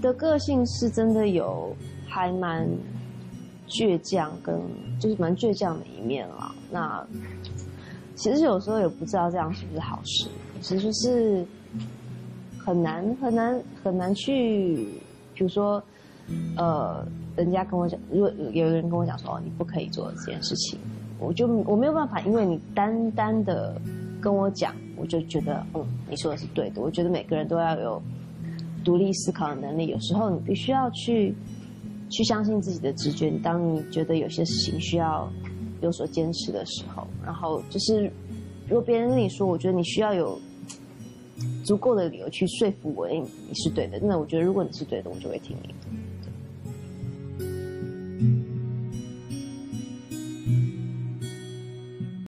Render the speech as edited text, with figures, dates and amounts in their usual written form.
的个性是真的有还蛮倔强，就是蛮倔强的一面啦。那其实有时候也不知道这样是不是好事，其实就是很难去，比如说，人家跟我讲，如果有人跟我讲说，哦，你不可以做这件事情，我没有办法，因为你单单的跟我讲，我就觉得，你说的是对的。我觉得每个人都要有独立思考的能力，有时候你必须要去相信自己的直觉。当你觉得有些事情需要有所坚持的时候，然后就是如果别人跟你说，我觉得你需要有足够的理由去说服我，你是对的。那我觉得如果你是对的，我就会听你的。